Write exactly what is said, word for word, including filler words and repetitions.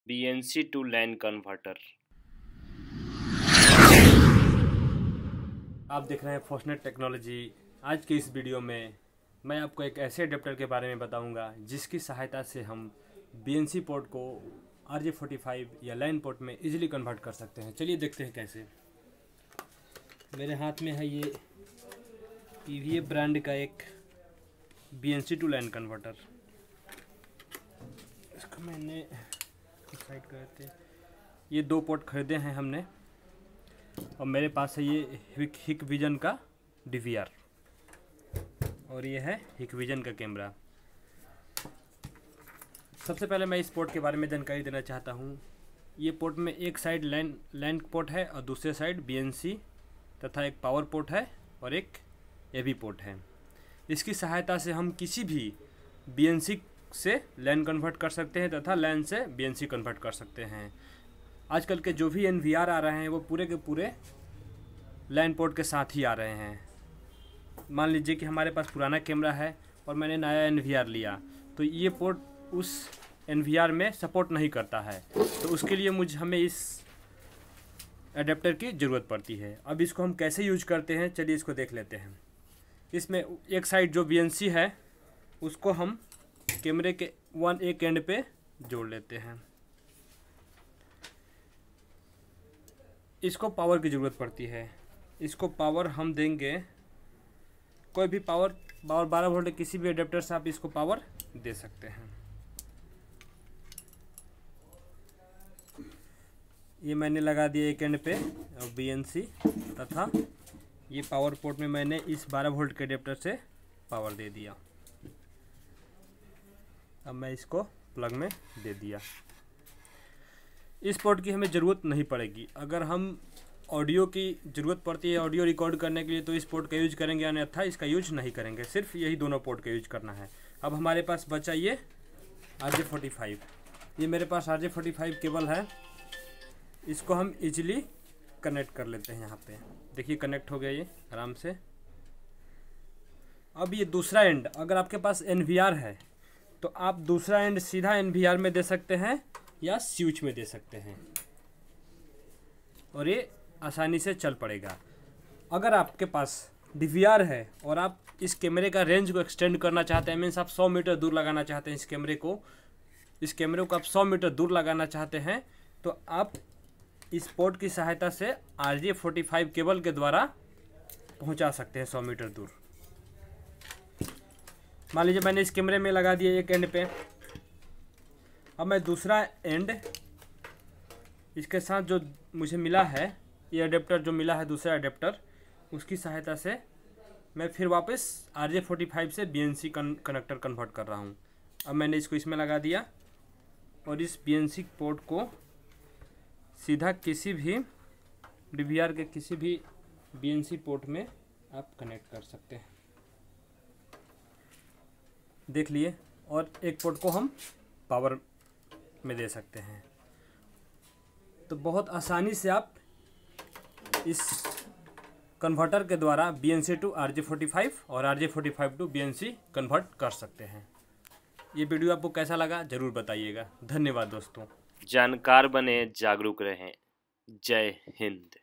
B N C to LAN converter. आप देख रहे हैं फोर्सनेट टेक्नोलॉजी। आज के इस वीडियो में मैं आपको एक ऐसे अडेप्टर के बारे में बताऊंगा जिसकी सहायता से हम बी एन सी पोर्ट को आर जे फोर्टी फाइव या लैन पोर्ट में इजीली कन्वर्ट कर सकते हैं। चलिए देखते हैं कैसे। मेरे हाथ में है ये पी वी ए ब्रांड का एक B N C to LAN converter. इसको मैंने साइड करते ये दो पोर्ट खरीदे हैं हमने, और मेरे पास है ये हिक, हिक विजन का डी वी आर और ये है हिक विजन का कैमरा। सबसे पहले मैं इस पोर्ट के बारे में जानकारी देना चाहता हूँ। ये पोर्ट में एक साइड लैन लैन पोर्ट है और दूसरे साइड बी एन सी तथा एक पावर पोर्ट है और एक ए वी पोर्ट है। इसकी सहायता से हम किसी भी बी एन सी से लैन कन्वर्ट कर सकते हैं तथा लैन से बी एन सी कन्वर्ट कर सकते हैं। आजकल के जो भी एन वी आर आ रहे हैं वो पूरे के पूरे लैन पोर्ट के साथ ही आ रहे हैं। मान लीजिए कि हमारे पास पुराना कैमरा है और मैंने नया एन वी आर लिया, तो ये पोर्ट उस एन वी आर में सपोर्ट नहीं करता है, तो उसके लिए मुझे हमें इस एडेप्टर की ज़रूरत पड़ती है। अब इसको हम कैसे यूज करते हैं, चलिए इसको देख लेते हैं। इसमें एक साइड जो बी एन सी है उसको हम कैमरे के वन एक एंड पे जोड़ लेते हैं। इसको पावर की ज़रूरत पड़ती है। इसको पावर हम देंगे, कोई भी पावर पावर बारह वोल्ट किसी भी एडेप्टर से आप इसको पावर दे सकते हैं। ये मैंने लगा दिया एक एंड पे और बी एन सी, तथा ये पावर पोर्ट में मैंने इस बारह वोल्ट के एडेप्टर से पावर दे दिया। अब मैं इसको प्लग में दे दिया। इस पोर्ट की हमें ज़रूरत नहीं पड़ेगी। अगर हम ऑडियो की ज़रूरत पड़ती है ऑडियो रिकॉर्ड करने के लिए तो इस पोर्ट का यूज करेंगे, अन्यथा इसका यूज नहीं करेंगे। सिर्फ यही दोनों पोर्ट का यूज करना है। अब हमारे पास बचा ये आर जे फोर्टी फाइव। ये मेरे पास R J forty five cable है। इसको हम इजीली कनेक्ट कर लेते हैं। यहाँ पे देखिए कनेक्ट हो गया ये आराम से। अब ये दूसरा एंड, अगर आपके पास एन वी आर है तो आप दूसरा एंड सीधा एन वी आर में दे सकते हैं या स्विच में दे सकते हैं और ये आसानी से चल पड़ेगा। अगर आपके पास डी वी आर है और आप इस कैमरे का रेंज को एक्सटेंड करना चाहते हैं, मीन्स आप सौ मीटर दूर लगाना चाहते हैं इस कैमरे को इस कैमरे को आप सौ मीटर दूर लगाना चाहते हैं, तो आप इस पोर्ट की सहायता से R J forty five cable के द्वारा पहुंचा सकते हैं सौ मीटर दूर। मान लीजिए मैंने इस कैमरे में लगा दिया एक एंड पे। अब मैं दूसरा एंड इसके साथ जो मुझे मिला है, ये अडेप्टर जो मिला है दूसरा अडेप्टर, उसकी सहायता से मैं फिर वापस आर जे फोर्टी फाइव से B N C connector convert कर रहा हूँ। अब मैंने इसको इसमें लगा दिया और इस बी एन सी पोर्ट को सीधा किसी भी डी वी आर के किसी भी बी एन सी पोर्ट में आप कनेक्ट कर सकते हैं। देख लिए। और एक पोर्ट को हम पावर में दे सकते हैं। तो बहुत आसानी से आप इस कन्वर्टर के द्वारा B N C to R J forty five और R J forty five to B N C convert कर सकते हैं। ये वीडियो आपको कैसा लगा ज़रूर बताइएगा। धन्यवाद दोस्तों। जानकार बने, जागरूक रहें। जय हिंद।